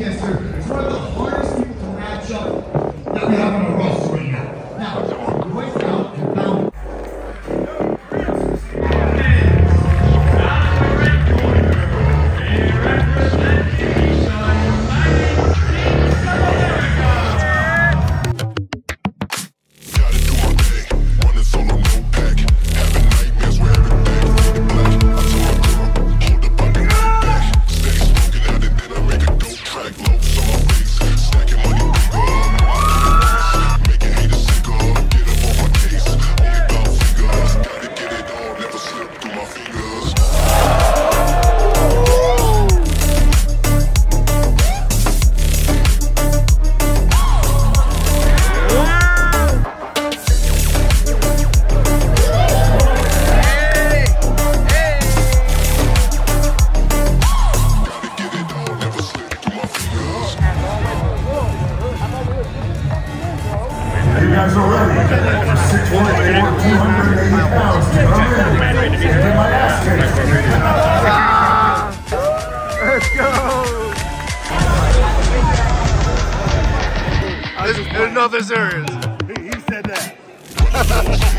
dancer is one of the hardest people to match up that we have on the roster right now. Now, the way down and down. You guys are ready for 6'1", 280 pounds to come in and get my ass kicked. Let's go! I didn't know this serious. He said that.